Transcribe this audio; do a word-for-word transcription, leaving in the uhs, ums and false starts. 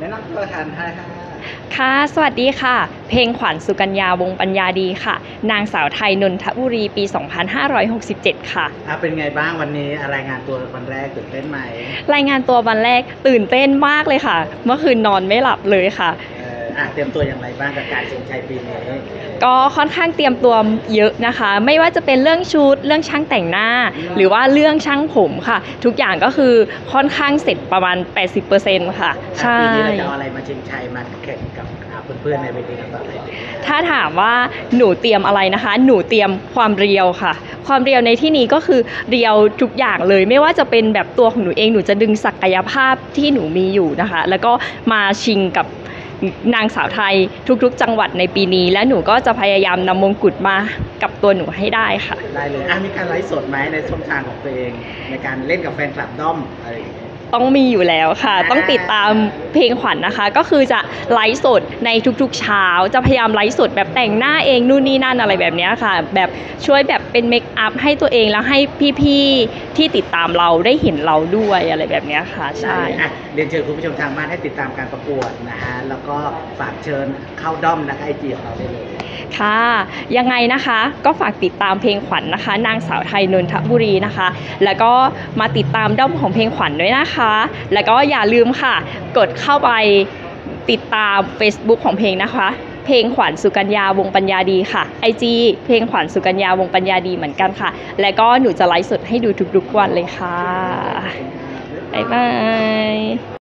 แนะนำตัวทานไทยค่ะค่ะสวัสดีค่ะเพลงขวัญสุกัญญาวงปัญญาดีค่ะนางสาวไทยนนทบุรีปีสองพันห้าร้อยหกสิบเจ็ดค่ะอ่ะเป็นไงบ้างวันนี้รายงานตัววันแรกตื่นเต้นไหมรายงานตัววันแรกตื่นเต้นมากเลยค่ะเมื่อคืนนอนไม่หลับเลยค่ะเอ่ออ่ะเตรียมตัวอย่างไรบ้างกับการชิงชัยปีนี้ก็ค่อนข้างเตรียมตัวเยอะนะคะไม่ว่าจะเป็นเรื่องชุดเรื่องช่างแต่งหน้าหรือว่าเรื่องช่างผมค่ะทุกอย่างก็คือค่อนข้างเสร็จประมาณ แปดสิบเปอร์เซ็นต์ ค่ะใช่ปีนี้เราจะเอาอะไรมาชิงชัยมาแข่งกับเพื่อนๆในเวทีกันต่อไปถ้าถามว่าหนูเตรียมอะไรนะคะหนูเตรียมความเรียวค่ะความเรียวในที่นี้ก็คือเรียวทุกอย่างเลยไม่ว่าจะเป็นแบบตัวของหนูเองหนูจะดึงศักยภาพที่หนูมีอยู่นะคะแล้วก็มาชิงกับนางสาวไทยทุกๆจังหวัดในปีนี้และหนูก็จะพยายามนำมงกุฎมากับตัวหนูให้ได้ค่ะได้เลยอ่ะมีการไลฟ์สดไหมในช่องทางของตัวเองในการเล่นกับแฟนคลับด้อมอะไรอย่างเงี้ยต้องมีอยู่แล้วค่ะต้องติดตามเพลงขวัญนะคะก็คือจะไลฟ์สดในทุกๆเช้าจะพยายามไลฟ์สดแบบแต่งหน้าเองนู่นนี่นั่นอะไรแบบนี้ค่ะแบบช่วยแบบเป็นเมคอัพให้ตัวเองแล้วให้พี่ๆที่ติดตามเราได้เห็นเราด้วยอะไรแบบนี้ค่ะใช่เรียนเชิญคุณผู้ชมทางบ้านให้ติดตามการประกวดนะฮะแล้วก็ฝากเชิญเข้าด้อมนะคะไอจีของเราได้เลยค่ะยังไงนะคะก็ฝากติดตามเพลงขวัญนะคะนางสาวไทยนนทบุรีนะคะแล้วก็มาติดตามด้อมของเพลงขวัญด้วยนะคะแล้วก็อย่าลืมค่ะกดเข้าไปติดตาม Facebook ของเพลงนะคะเพลงขวัญสุกัญญาวงปัญญาดีค่ะ ไอ จี เพลงขวัญสุกัญญาวงปัญญาดีเหมือนกันค่ะแล้วก็หนูจะไลฟ์สดให้ดูทุกๆวันเลยค่ะบ๊ายบาย